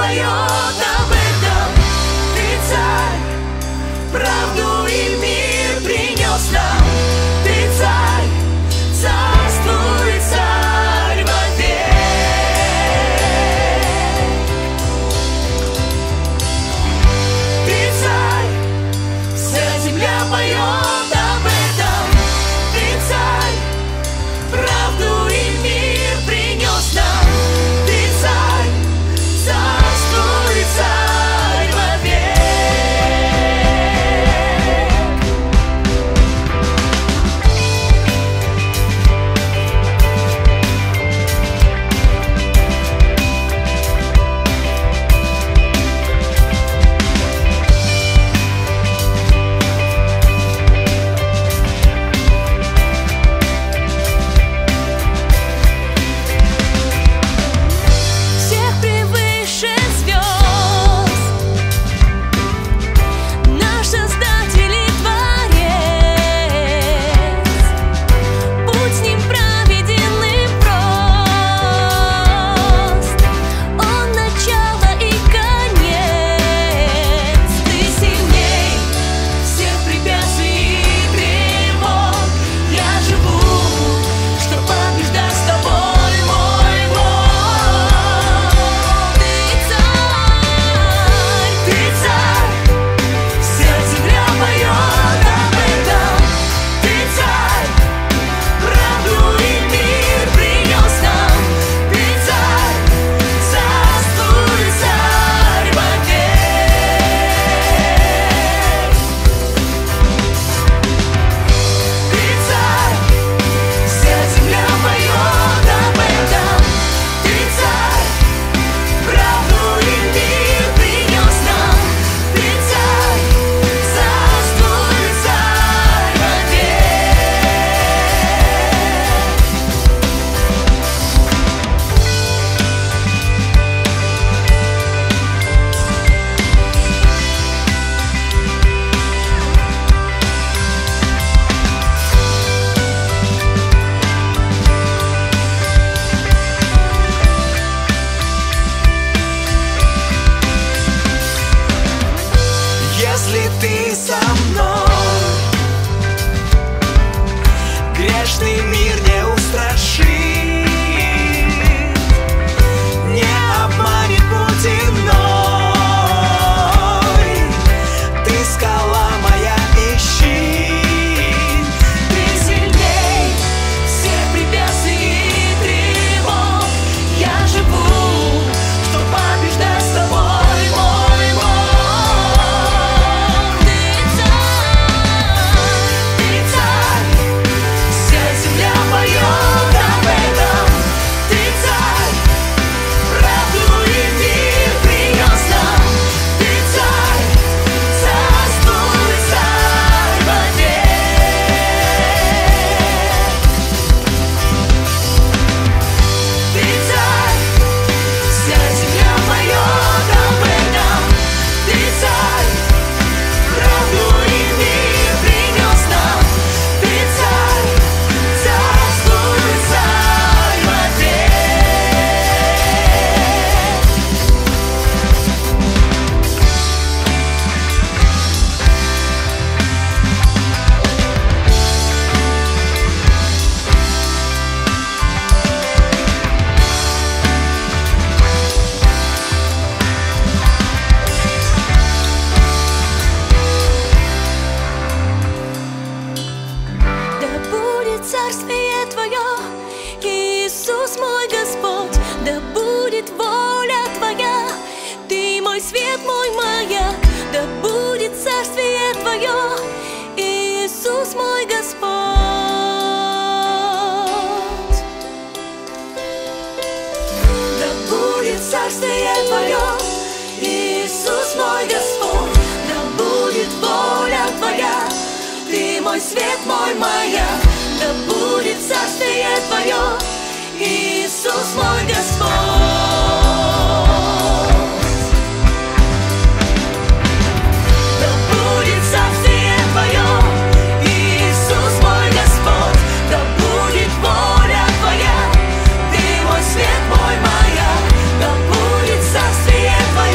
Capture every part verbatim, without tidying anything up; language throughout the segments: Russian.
поет об этом. Ты царь, правду и мир принес нам. Ты царь, царствуй, царь вовек. Ты царь, вся земля поет об этом. Ты царь, правду и мир принес нам. Ты царь, царствуй, царь вовек. Всех превыше звезд, наш Создатель и Творец. Путь с ним праведен и прост, он начало и конец. Ты сильней всех препятствий и тревог. Я живу, чтоб побеждать с тобой, мой Бог. Ты царь, ты царь, вся земля поет об этом. Ты царь, правду и мир принес нам. Ты царь, царствуй, царь вовек. Ты царь, вся земля поет об этом. Ты царь, правду и мир принес нам. Ты царь, царствуй, царь Если ты со мной, грешный мир не устрашит, не обманет путь иной. Ты скала моя и щит. Ты сильней всех препятствий и тревог. Я живу, чтоб побеждать с тобой, мой Бог. Ты царь, ты царь, вся земля поет об этом. Ты царь, правду и мир принес нам. Ты царь, царствуй, царь вовек. Ты царь, вся земля поет об этом. Ты царь, правду и мир принес нам. Ты царь, царствуй, царь вовек. Да будет царствие Твое, Иисус мой Господь. Да будет воля Твоя, Ты мой свет, мой маяк. Да будет царствие Твое, Иисус мой Господь. Да будет царствие Твое, Иисус мой Господь. Да будет воля Твоя, Ты мой свет, мой маяк. Да будет царствие Твое, Иисус мой Господь. Да будет царствие Твое, Иисус мой Господь. Да будет воля Твоя, Ты мой свет, мой маяк. Да будет царствие Твое,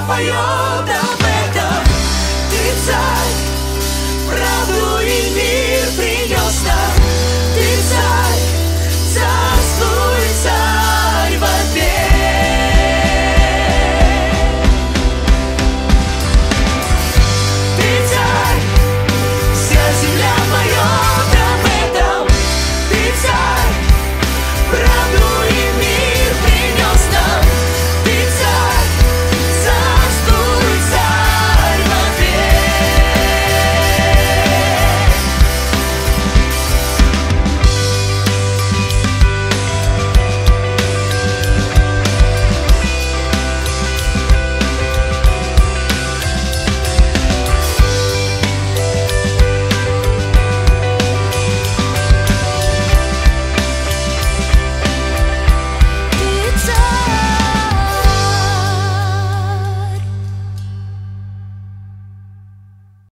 запоет об этом. Ты царь, правду и мир.